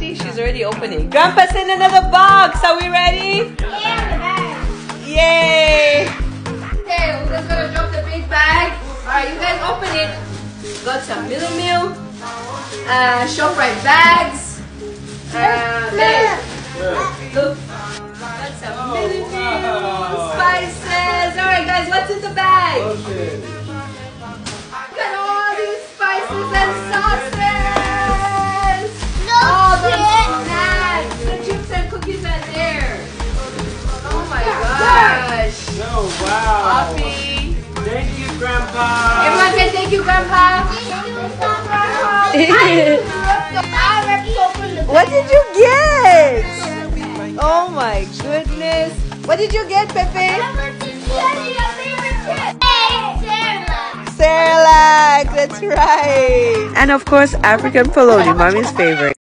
ready? She's already opening. Grandpa sent another box. Are we ready? Yeah. Yay! Okay, we're just gonna drop the big bag. Alright, you guys open it. Got some Mille Mile, ShopRite bags. Look. Got some Mille Mile spices. Alright guys, what's in the bag? Look at all these spices and sauces. All the snacks. The chips and cookies are there. Oh my gosh. Oh, wow. Coffee. Thank you, Grandpa. Everyone say thank you, Grandpa. What did you get? Oh my goodness. What did you get, Pepe? Cerelac, that's right. And of course, African Polony, Mommy's favorite.